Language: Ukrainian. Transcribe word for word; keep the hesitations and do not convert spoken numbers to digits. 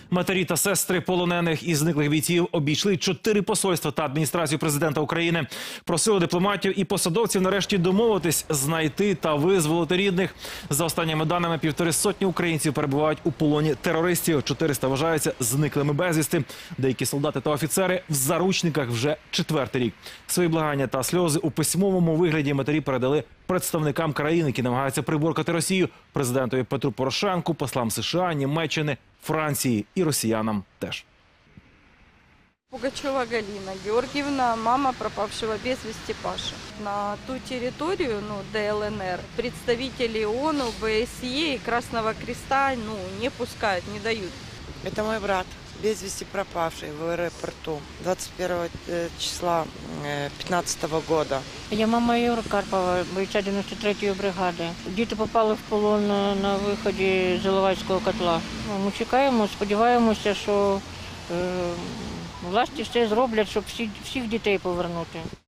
Матері та сестри полонених і зниклих бійців обійшли чотири посольства та адміністрацію президента України. Просили дипломатів і посадовців нарешті домовитись, знайти та визволити рідних. За останніми даними, півтори сотні українців перебувають у полоні терористів. чотириста вважаються зниклими безвісти. Деякі солдати та офіцери в заручниках вже четвертий рік. Свої благання та сльози у письмовому вигляді матері передали представникам країн, які намагаються приборкати Росію, президентові Петру Порошенку, послам США, Німеччини, Франції і росіянам теж. Пугачева Галина Георгиевна, мама пропавшего без вести Паши. На ту территорию, ну, ДЛНР, представители ООН, ОБСЕ и Красного Креста, ну, не пускают, не дают. Это мой брат, без вести пропавший в аэропорту двадцать первого числа пятнадцатого года. Я мама Ігоря Карпова, бойця дев'яносто третьої бригади. Діти попали в полон на, на виході з Іловайського котла. Ми чекаємо, сподіваємося, що е, власті все зроблять, щоб всі, всіх дітей повернути.